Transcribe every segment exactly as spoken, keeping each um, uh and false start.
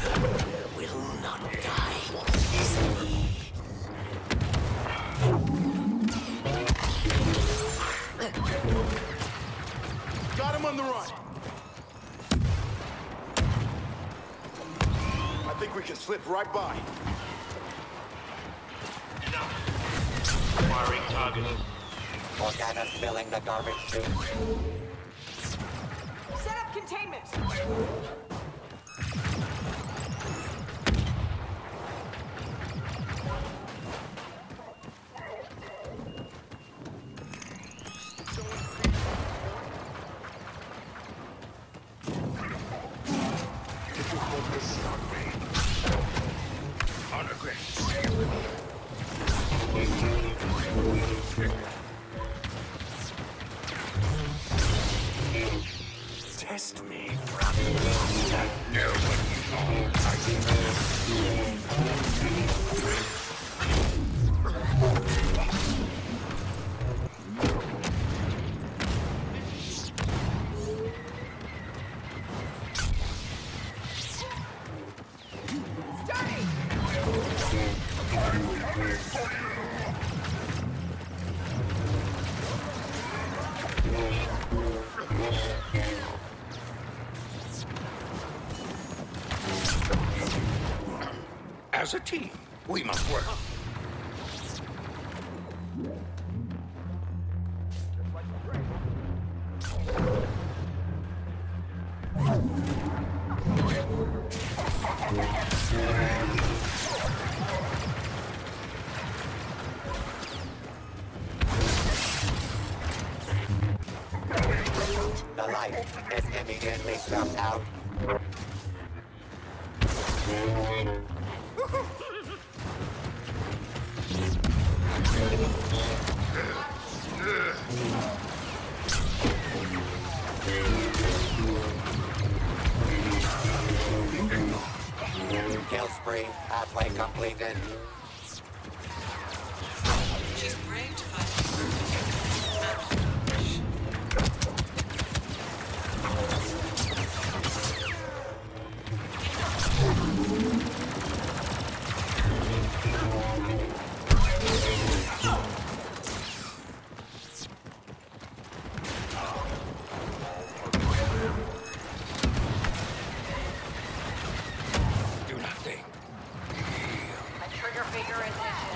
will not die easily. Got him on the run. I think we can slip right by. Firing target. Morgana's filling the garbage chute. Set up containment! Honor grid. Test me. As a team, we must work. The light is immediately snuffed out. Kill spree halfway completed. She's braved by Do not think. a trigger finger ignition.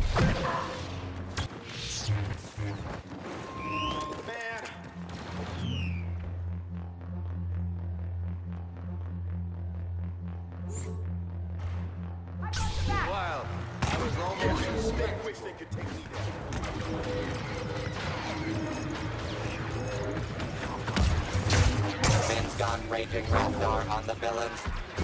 Man. Well, I was almost They wish they could take me down. Finn's gun raging Raptor on the villains.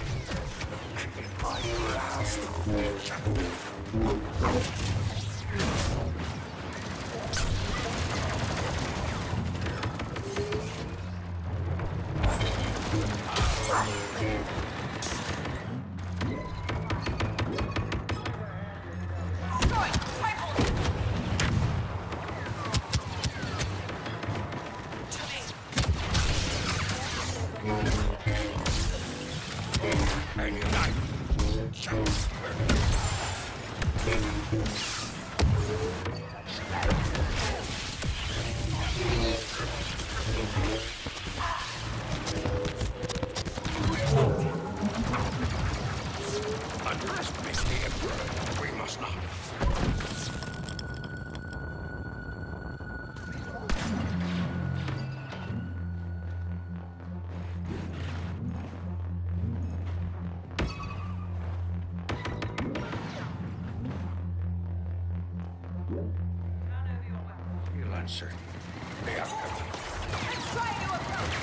And unite. Underestimate the Emperor. We must not. Feel uncertain. They are coming. Try to approach!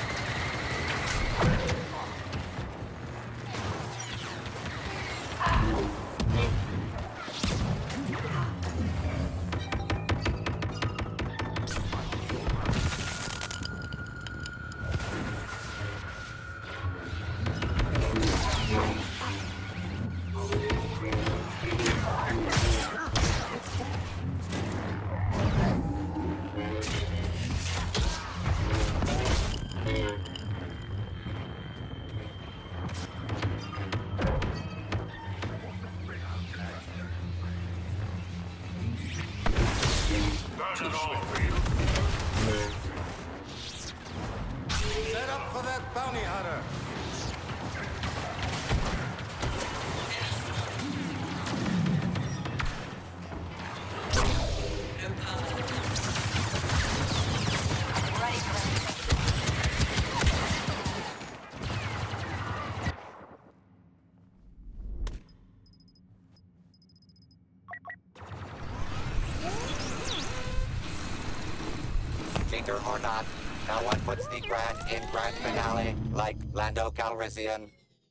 Hater or not, no one puts the grand in grand finale like Lando Calrissian.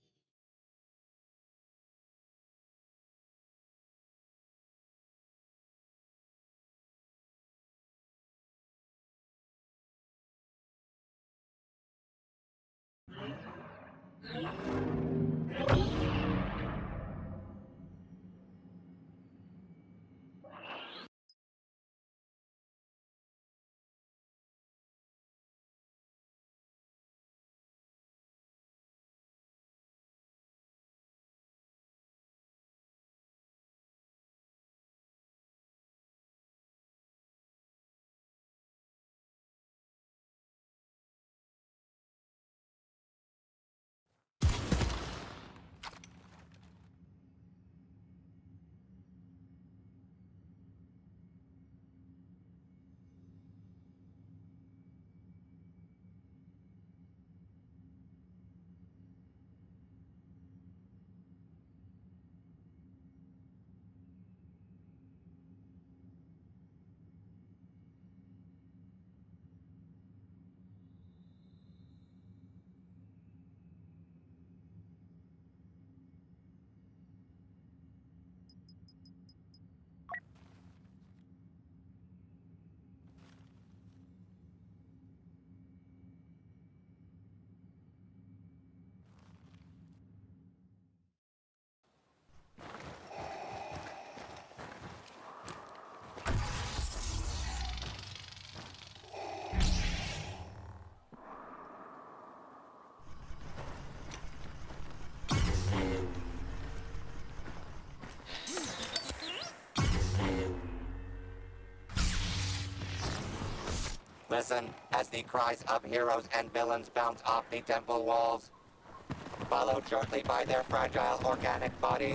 Listen as the cries of heroes and villains bounce off the temple walls, followed shortly by their fragile organic bodies.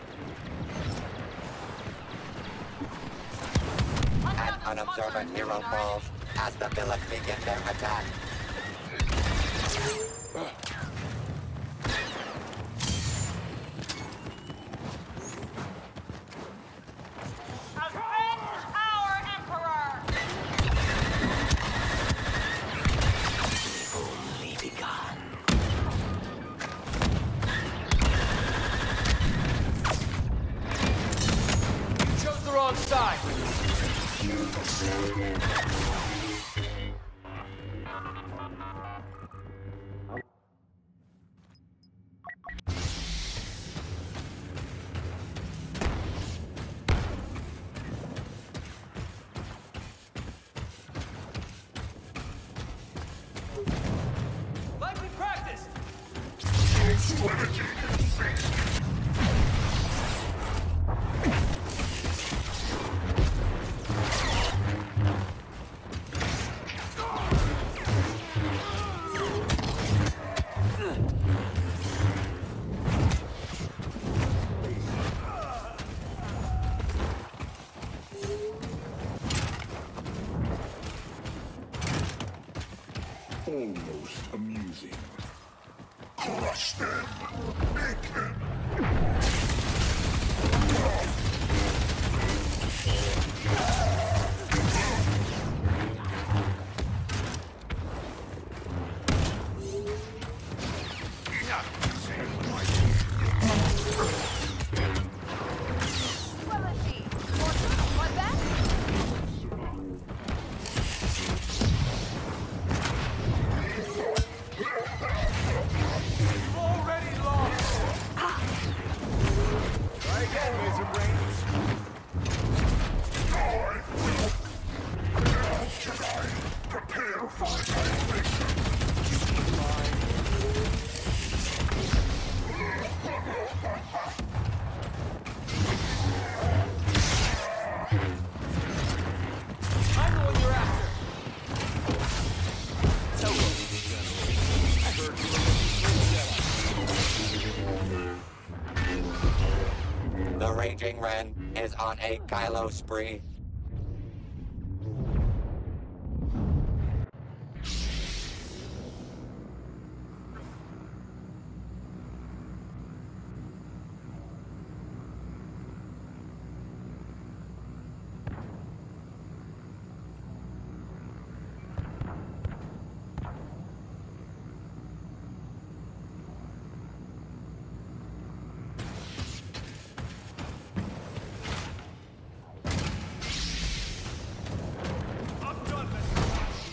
An unobservant hero falls as the villains begin their attack. Avenge our Emperor! Only begun. You chose the wrong side. Like we practiced. Almost amusing. Crush them! Make them! Well, let's see. More good, like that? You've already lost. Try again, Razor Brain. Prepare for annihilation! I'm the one you're after. The Raging Ren is on a Kylo spree.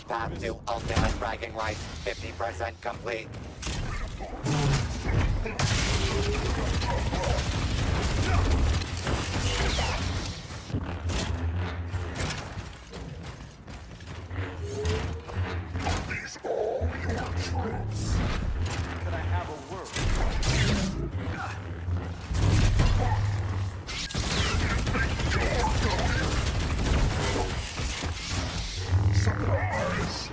Path to ultimate bragging rights, fifty percent complete. These all your troops. Could I have a word? Surprise!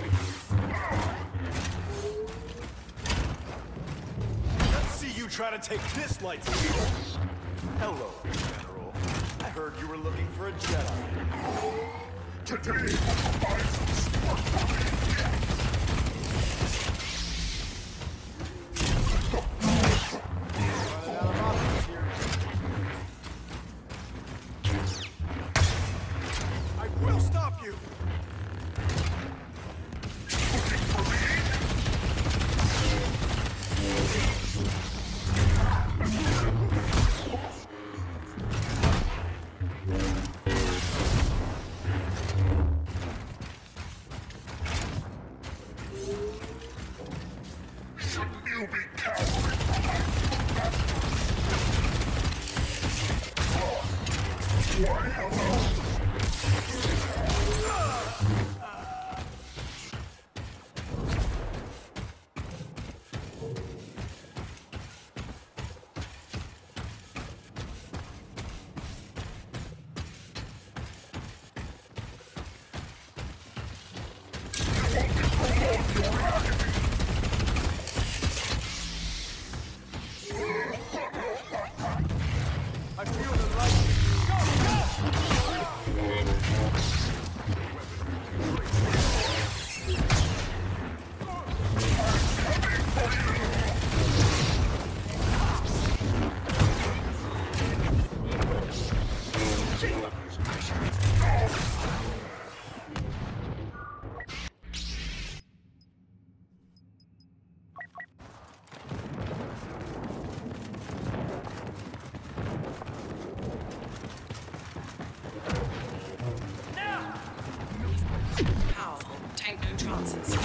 Let's see you try to take this lightsaber. Hello, General. I heard you were looking for a Jedi. Today provides some Running out of options here. I will stop you! Shouldn't you be cowering? Why, hello? I feel the light. Powerful. Take no chances.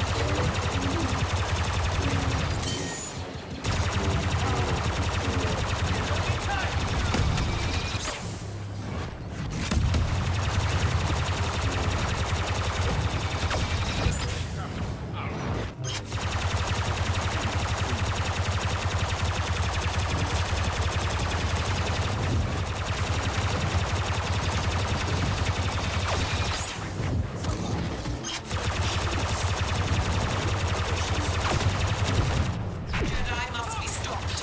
Jedi must be stopped.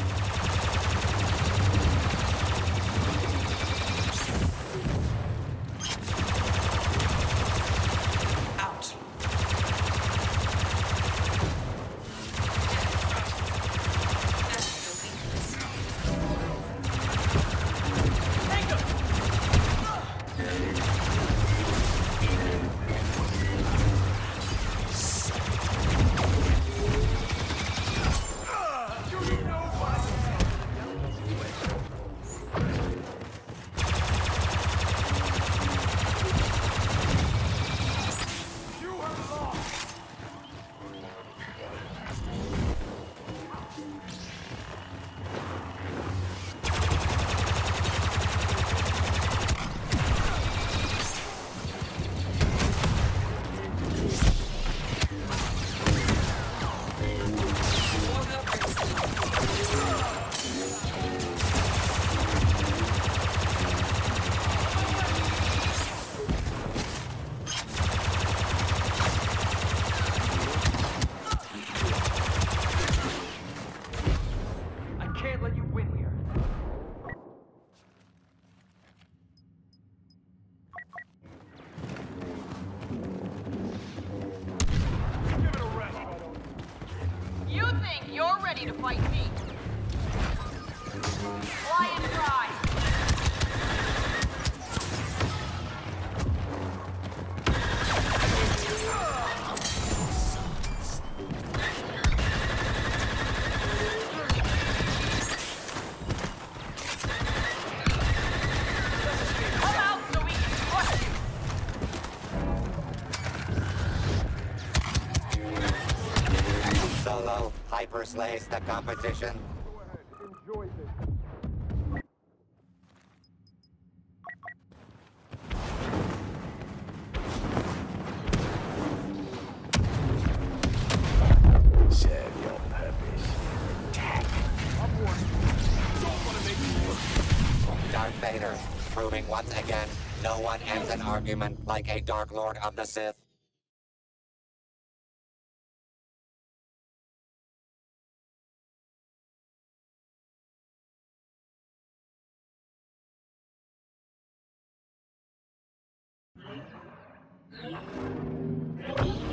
Out. I can't let you win here. Give it a rest, why don't you? You think you're ready to fight me? Fly and try. Come out so we can crush you. slays the competition. Enjoy this. Serve your purpose. Tag. I'm warning you. Don't want to make you look. Darth Vader, proving once again, no one ends an argument like a Dark Lord of the Sith. You